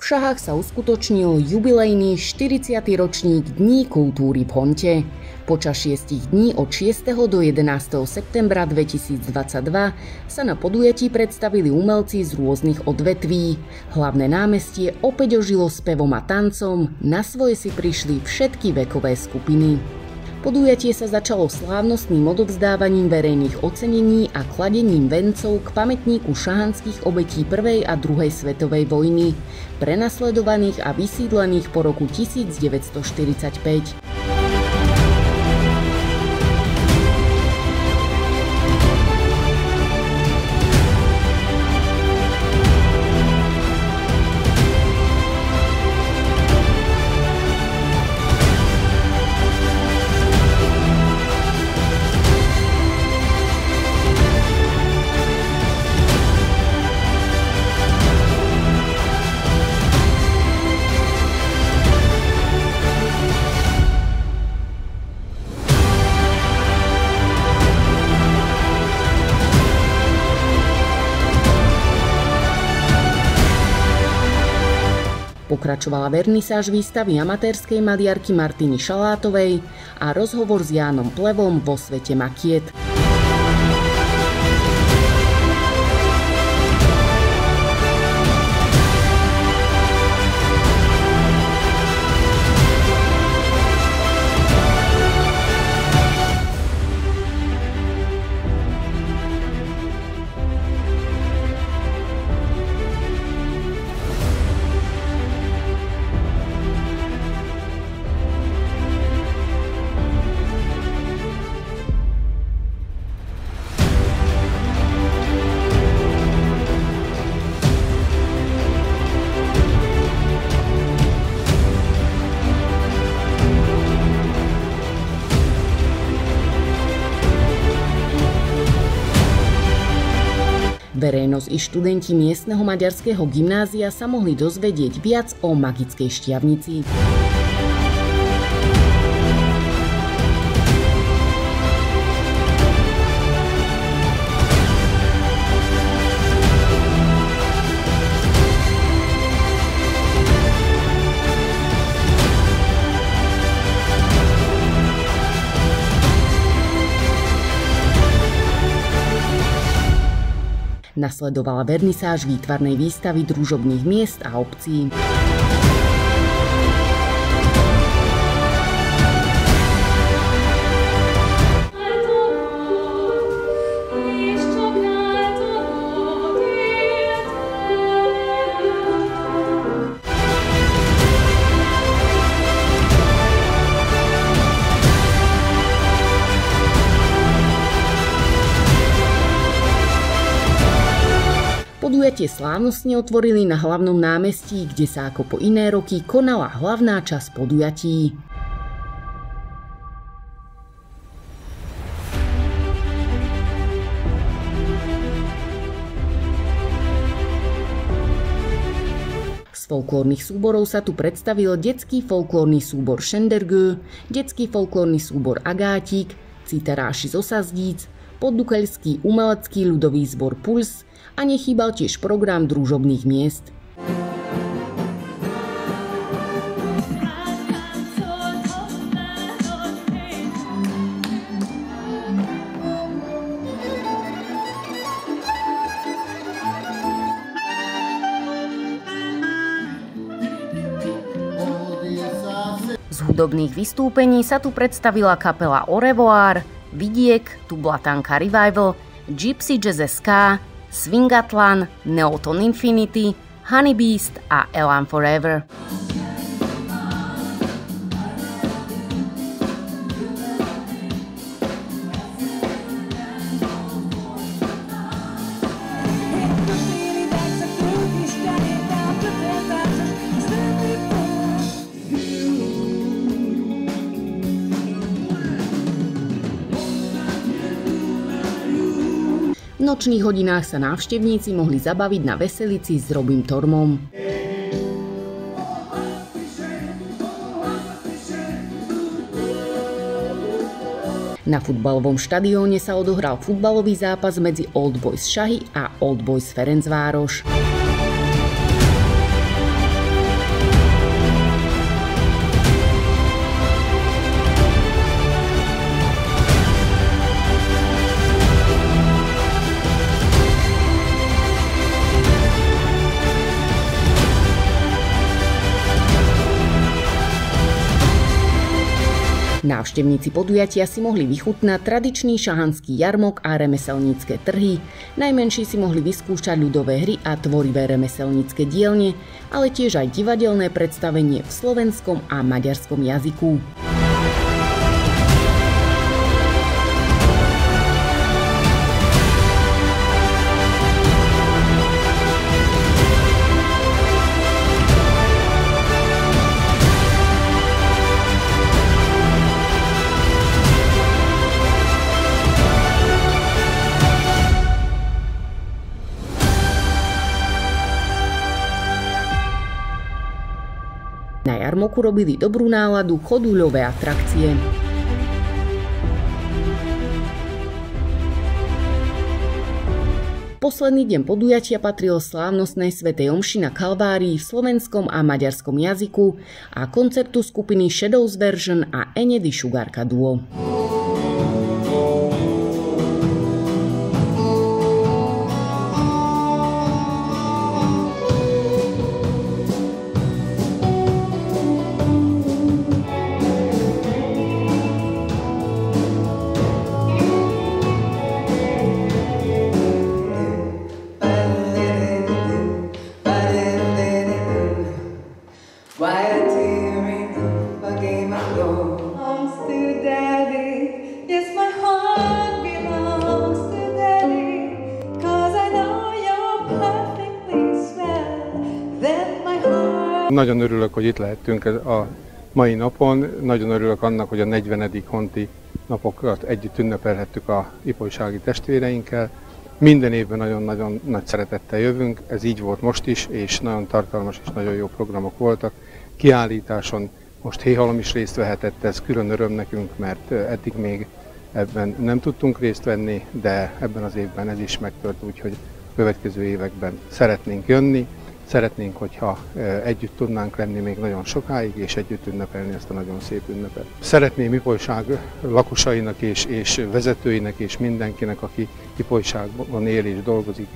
V Šahách sa uskutočnil jubilejný 40. ročník Dní kultúry v Honte. Počas 6 dní od 6. do 11. septembra 2022 sa na podujatí predstavili umelci z rôznych odvetví. Hlavné námestie opäť ožilo spevom a tancom, na svoje si prišli všetky vekové skupiny. Podujatie sa začalo slávnostným odovzdávaním verejných ocenení a kladením vencov k pamätníku šahanských obetí prvej a druhej svetovej vojny, prenasledovaných a vysídlených po roku 1945. Pokračovala vernisáž výstavy amatérskej maliarky Martiny Šalátovej a rozhovor s Jánom Plevom vo svete makiet. Verejnosť i študenti miestneho maďarského gymnázia sa mohli dozvedieť viac o magickej šťavnici. Nasledovala vernisáž výtvarnej výstavy družobných miest a obcí. Podujatie slávnostne otvorili na hlavnom námestí, kde sa ako po iné roky konala hlavná časť podujatí. Z folklórnych súborov sa tu predstavil detský folklórny súbor Šendergő, detský folklórny súbor Agátik, citaráši zo Sazdíc, poddukeľský umelecký ľudový zbor Puls a nechýbal tiež program družobných miest. Z hudobných vystúpení sa tu predstavila kapela Au Revoir, Vidiek, Tublatanka Revival, Gypsy Jazz SK, Swingatlan, Neoton Infinity, Honey Beast a Elan Forever. V nočných hodinách sa návštevníci mohli zabaviť na veselici s Robim Tormom. Na futbalovom štadióne sa odohral futbalový zápas medzi Old Boys Šahy a Old Boys Ferencváros. Návštevníci podujatia si mohli vychutnať tradičný šahanský jarmok a remeselnícke trhy, najmenší si mohli vyskúšať ľudové hry a tvorivé remeselnícke dielne, ale tiež aj divadelné predstavenie v slovenskom a maďarskom jazyku. Na jarmoku robili dobrú náladu chodúľové atrakcie. Posledný deň podujatia patril slávnostnej svätej omši na Kalvárii v slovenskom a maďarskom jazyku a koncertu skupiny Shadows Version a Enedy Šugárka Duo. Nagyon örülök, hogy itt lehettünk a mai napon. Nagyon örülök annak, hogy a 40. honti napokat együtt ünnepelhettük a ipolysági testvéreinkkel. Minden évben nagyon-nagyon nagy szeretettel jövünk, ez így volt most is, és nagyon tartalmas és nagyon jó programok voltak. Kiállításon most Héhalom is részt vehetett, ez külön öröm nekünk, mert eddig még ebben nem tudtunk részt venni, de ebben az évben ez is megtört, úgyhogy a következő években szeretnénk jönni. Szeretnénk, hogyha együtt tudnánk lenni még nagyon sokáig, és együtt ünnepelni ezt a nagyon szép ünnepet. Szeretném Ipolyság lakosainak és vezetőinek és mindenkinek, aki Ipolyságban él és dolgozik,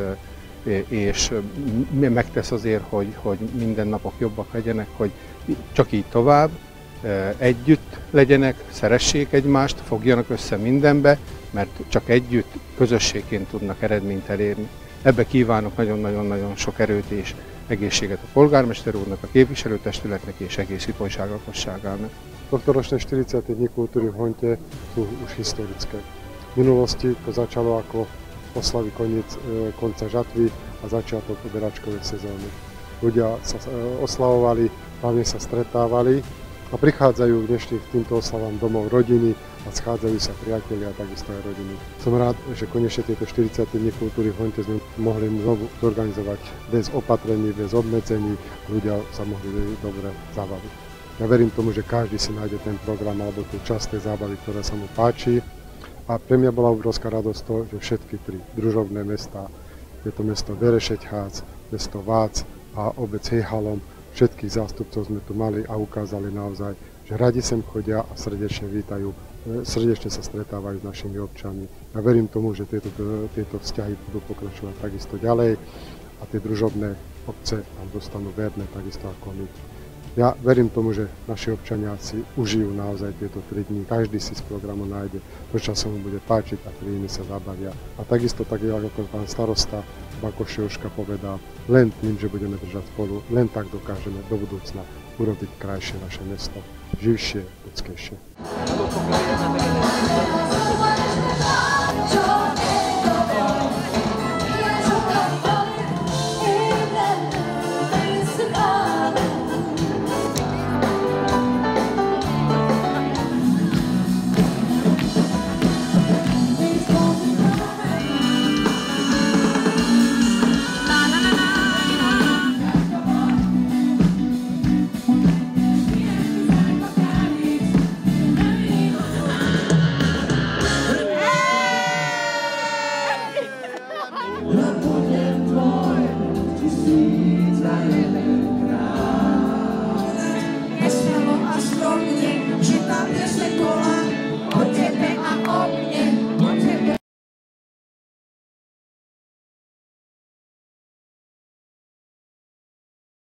és megtesz azért, hogy minden napok jobbak legyenek, hogy csak így tovább, együtt legyenek, szeressék egymást, fogjanak össze mindenbe, mert csak együtt, közösségként tudnak eredményt elérni. Ebbe kívánok nagyon-nagyon sok erőt és egészséget a polgármester úrnak, a képviselőtestületnek és egész Ipolyság lakosságának. Tohtoročné 40. dni kultúry v Honte sú už historické. V minulosti to začalo ako oslavy konca žatvy a začiatok beračkovej sezóny. Ľudia sa oslavovali, hlavne sa stretávali a prichádzajú v dnešných týmto oslavám domov rodiny a schádzajú sa priatelia a takisto aj rodiny. Som rád, že konečne tieto 40. dni kultúry v Honte sme mohli znovu zorganizovať bez opatrení, bez obmedzení, ľudia sa mohli dobre zabaviť. Ja verím tomu, že každý si nájde ten program alebo tú časť tej zábavy, ktorá sa mu páči. A pre mňa bola obrovská radosť to, že všetky tri družobné mestá, je to mesto Verešeťhác, mesto Vác a obec Héhalom, všetkých zástupcov sme tu mali a ukázali naozaj, že radi sem chodia a srdečne vítajú, srdečne sa stretávajú s našimi občanmi. Ja verím tomu, že tieto vzťahy budú pokračovať takisto ďalej a tie družobné obce nám dostanú verné takisto ako my. Ja verím tomu, že naši občania si užijú naozaj tieto 3 dní. Každý si z programu nájde to, čo sa mu bude páčiť a 3 dní sa zabavia. A takisto, tak ako pán starosta Bakoševška povedal, len tým, že budeme držať spolu, len tak dokážeme do budúcna urobiť krajšie naše mesto, živšie, ľudskejšie.